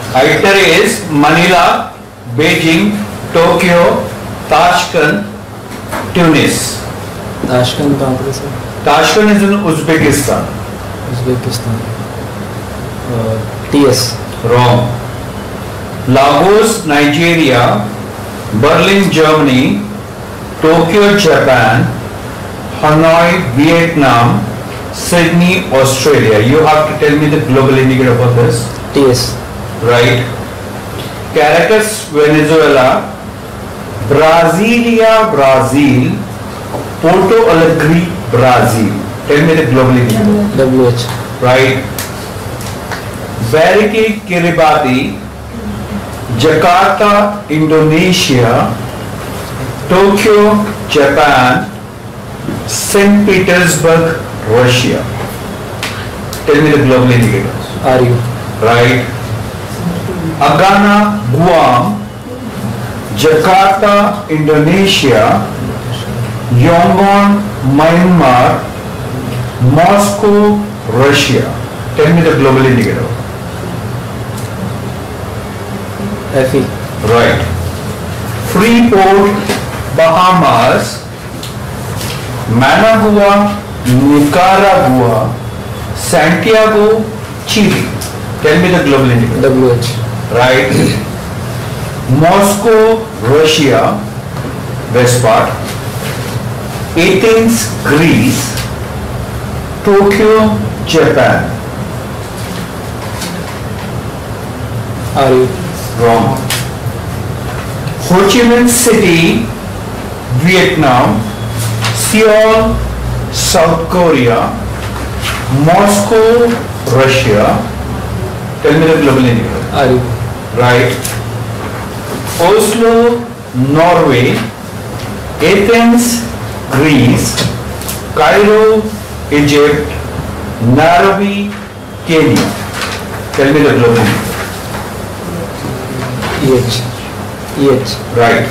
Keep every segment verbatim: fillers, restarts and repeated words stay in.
Itinerary is Manila, Beijing, Tokyo, Tashkent, Tunis. Tashkent कहाँ पर है sir? Tashkent is in Uzbekistan. Uzbekistan. Uh, T S. Wrong. Lagos, Nigeria, Berlin, Germany, Tokyo, Japan, Hanoi, Vietnam, Sydney, Australia. You have to tell me the global indicator for this. T S. Right. Caracas, Venezuela, Brasilia, Brazil, Porto Alegre, Brazil. Tell me the global indicator. W H. Right. Bariki, Kiribati, Jakarta, Indonesia, Tokyo, Japan, Saint Petersburg, Russia. Tell me the global indicators. R U. Right. Agana, Guam, Jakarta, Indonesia, Yangon, Myanmar, Moscow, Russia. Tell me the global indicator. F E. Right. Freeport, Bahamas, Managua, Nicaragua, Santiago, Chile. Tell me the global indicator. W H. Right. Moscow, Russia, west part. Athens, Greece. Tokyo, Japan. R U. Wrong. Ho Chi Minh City, Vietnam. Seoul, South Korea. Moscow, Russia. Tell me the global indicator. R U. Right. Oslo, Norway. Athens, Greece. Cairo, Egypt. Nairobi, Kenya. Tell me the global indicator. E H. E H. Right.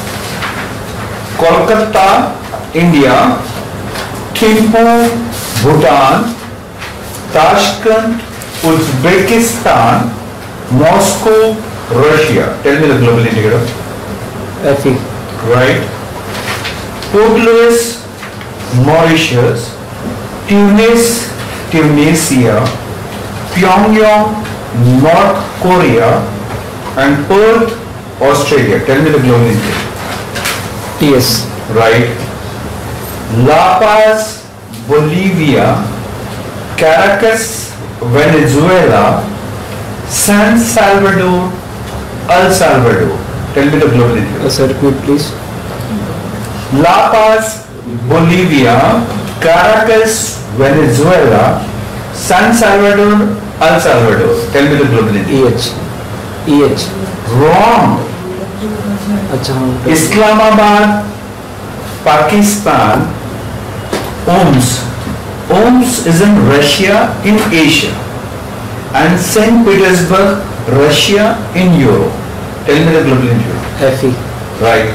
Kolkata, India. Thimphu, Bhutan. Tashkent, Uzbekistan. Moscow, Russia. Tell me the global indicator. F E. Right. Port Louis, Mauritius. Tunis, Tunisia. Pyongyang, North Korea. And Perth, Australia. Tell me the global indicator. T S. Right. La Paz, Bolivia. Caracas, Venezuela. San Salvador, El Salvador. Tell me the global indicator. Uh, sir, repeat please. La Paz, Bolivia. Caracas, Venezuela. San Salvador, El Salvador. Tell me the global indicator. E H. E H. Wrong. अच्छा हाँ. Islamabad, Pakistan. Oms. Oms is in Russia in Asia. And Saint Petersburg, Russia in Europe. Tell me the global indicator. F E. Right.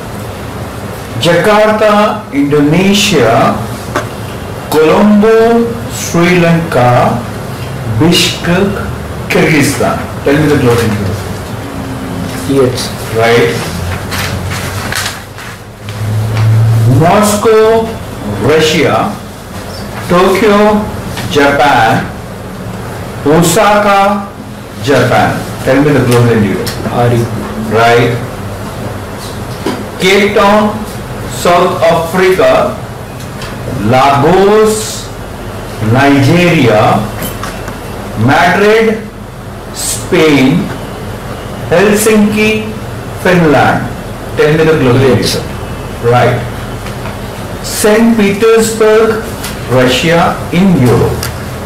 Jakarta, Indonesia. Colombo, Sri Lanka. Bishkek, Kyrgyzstan. Tell me the global indicator. E H. Right. Moscow, Russia. Tokyo, Japan. Osaka, Japan. Tell me the global indicator. R U. Right. Cape Town, South Africa. Lagos, Nigeria. Madrid, Spain. Helsinki, Finland. Tell me the global indicator. Right. Saint Petersburg, Russia in Europe.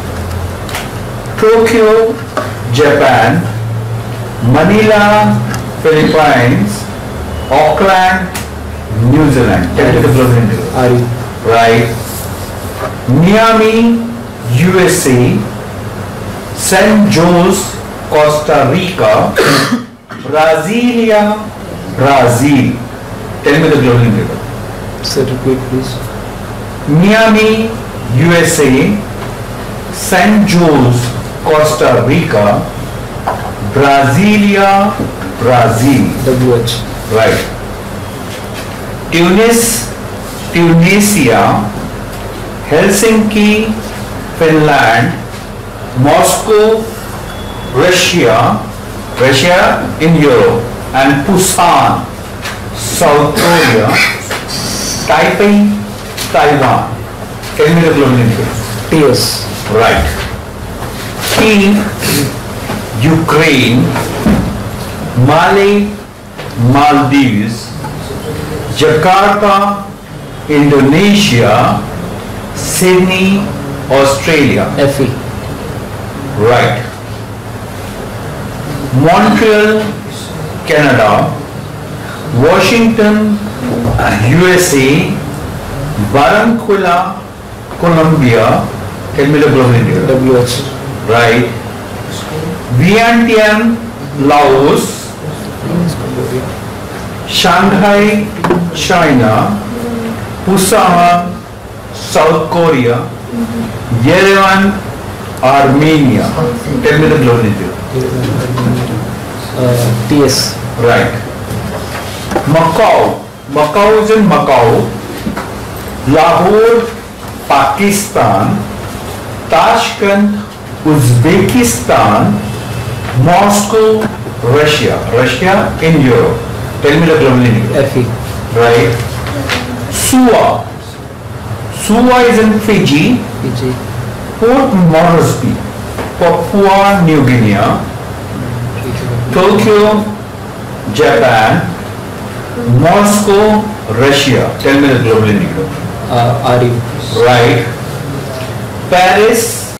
Tokyo, Japan. Manila, Philippines. Auckland, New Zealand. Tell me the global indicator. R U. Right. Miami, U S A. San Jose, Costa Rica. Brasilia, Brazil. Tell me the global indicator. Sir, repeat please. Miami, U S A. San Jose, Costa Rica. Brasilia, Brazil. W H. Right. Tunis, Tunisia. Helsinki, Finland. Moscow, Russia. Russia in Europe. And Busan, South Korea. Taipei, Taiwan. Tell me the global indicator. T S. Right. Kiev, Ukraine. Mali, Maldives. Jakarta, Indonesia. Sydney, Australia. F E. Right. Montreal, Canada. Washington, U S A. Barranquilla, Colombia. Tell me the global indicator. W H. Right. Vientiane, Laos. Shanghai, China. Busan, South Korea. Yerevan, Armenia. Tell me the global indicator. Uh, T S. Right. Macau. Macau is in Macau. Lahore, Pakistan. Tashkent, Uzbekistan. Moscow, Russia. Russia in Europe. Tell me the global indicator. F E. Right. Suva. Suva is in Fiji. Fiji. Port Moresby, Papua New Guinea. Tokyo, Japan. Moscow, Russia. Tell me the global indicator. Uh, R U. Right. Paris,